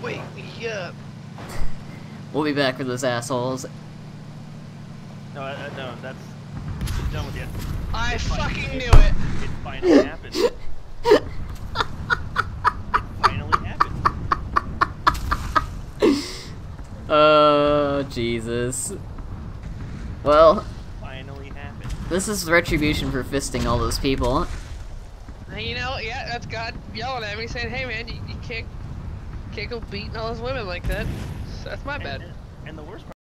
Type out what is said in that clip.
Wake me up. We'll be back for those assholes. No, no, that's... She's done with you. I fucking knew it! It finally happened. It finally happened. Oh, Jesus. Well, Finally happened. this is retribution for fisting all those people. You know, yeah, that's God yelling at me saying, hey man, you can't go beating all those women like that. That's my bad. And the worst part